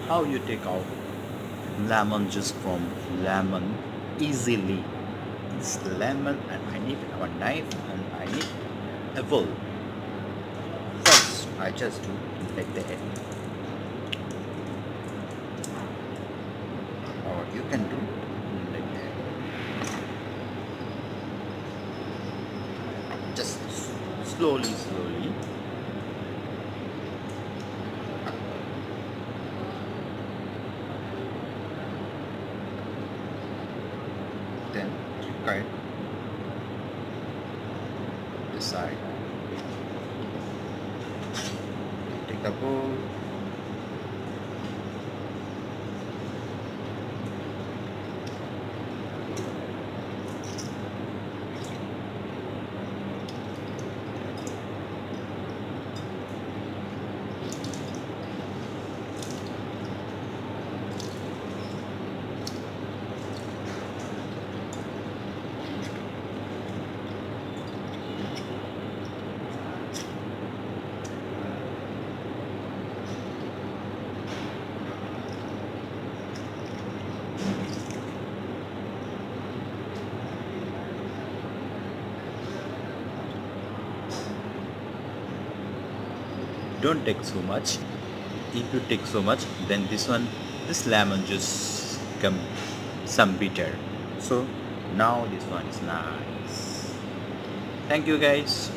how you take out lemon juice from lemon easily. This lemon, and I need a knife and I need a bowl. First I just do like that, or you can do like that. Just slowly. Then you cut this side, take the bowl, don't take so much. If you take so much, then this lemon juice come some bitter. So now this one is nice. Thank you guys.